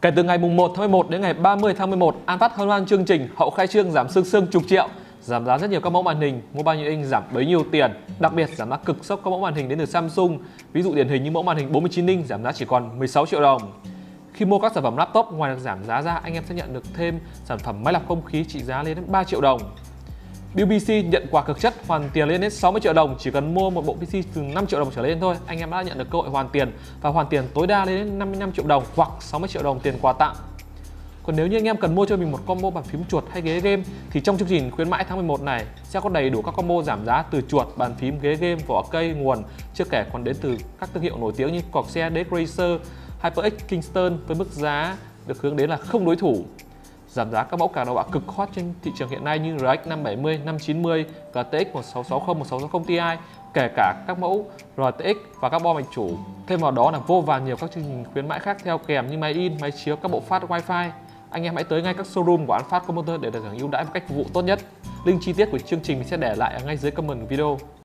Kể từ ngày 1 tháng 11 đến ngày 30 tháng 11, An Phát hân hoan chương trình hậu khai trương giảm sương chục triệu, giảm giá rất nhiều các mẫu màn hình, mua bao nhiêu inch giảm bấy nhiêu tiền. Đặc biệt giảm giá cực sốc các mẫu màn hình đến từ Samsung. Ví dụ điển hình như mẫu màn hình 49 inch giảm giá chỉ còn 16 triệu đồng. Khi mua các sản phẩm laptop, ngoài được giảm giá ra, anh em sẽ nhận được thêm sản phẩm máy lọc không khí trị giá lên đến 3 triệu đồng. BBC nhận quà cực chất hoàn tiền lên đến 60 triệu đồng, chỉ cần mua một bộ PC từ 5 triệu đồng trở lên thôi, anh em đã nhận được cơ hội hoàn tiền và hoàn tiền tối đa lên đến 55 triệu đồng hoặc 60 triệu đồng tiền quà tặng. Còn nếu như anh em cần mua cho mình một combo bàn phím chuột hay ghế game thì trong chương trình khuyến mãi tháng 11 này sẽ có đầy đủ các combo giảm giá từ chuột, bàn phím, ghế game, vỏ cây, nguồn, chưa kể còn đến từ các thương hiệu nổi tiếng như Corsair, DX Racer, HyperX, Kingston với mức giá được hướng đến là không đối thủ. Giảm giá các mẫu cả đầu bạ cực hot trên thị trường hiện nay như RX 570, 590, GTX 1660, 1660 Ti, kể cả các mẫu RTX và các bo mạch chủ. Thêm vào đó là vô vàn nhiều các chương trình khuyến mãi khác theo kèm như máy in, máy chiếu, các bộ phát Wi-Fi. Anh em hãy tới ngay các showroom của An Phát Computer để được hưởng ưu đãi một cách phục vụ tốt nhất. Link chi tiết của chương trình mình sẽ để lại ở ngay dưới comment video.